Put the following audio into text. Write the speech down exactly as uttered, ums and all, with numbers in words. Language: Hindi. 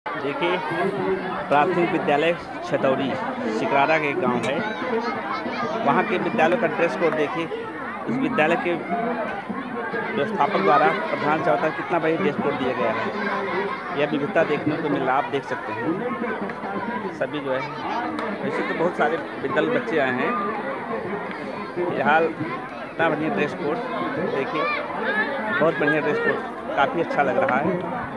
देखिए, प्राथमिक विद्यालय छतौरी सिकरारा के एक गाँव है। वहाँ के विद्यालय का ड्रेस कोड देखिए। इस विद्यालय के व्यवस्थापक द्वारा प्रधान चाहता है कितना बढ़िया ड्रेस कोड दिया गया है। यह विविधता देखने को मिल रहा, आप देख सकते हैं। सभी जो है, वैसे तो बहुत सारे विद्यालय बच्चे आए हैं। फिलहाल इतना बढ़िया ड्रेस कोड देखिए, बहुत बढ़िया ड्रेस कोड, काफ़ी अच्छा लग रहा है।